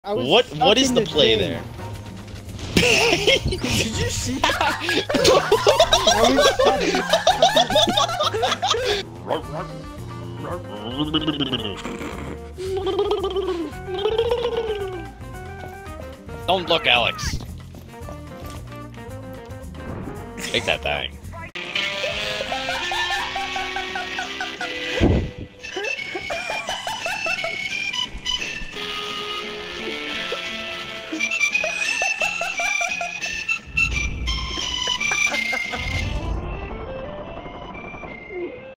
What is the play there? Did you see that? Don't look, Alex. Take that thing.